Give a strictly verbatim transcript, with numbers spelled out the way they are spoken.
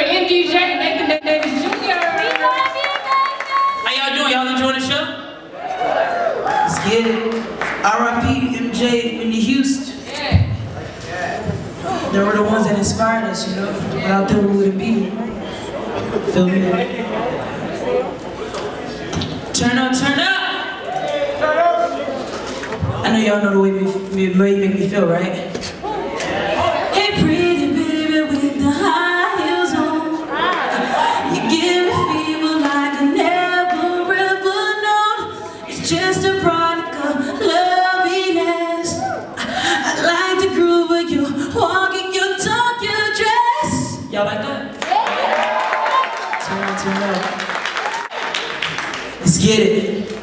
M D J, Nathan Davis Junior How y'all doing? Y'all enjoying the show? Let's get it. R I P M J, Whitney, Houston. They were the ones that inspired us, you know. Without them, we wouldn't be. Feel me? Turn up, turn up! I know y'all know the way you make me feel, right? Hey, pretty baby with the high heels on. You give me fever like I never ever known. It's just a product of loveliness. I, I like the groove of you walking, your talk, your dress. Y'all like that? Turn up, turn up. Let's get it.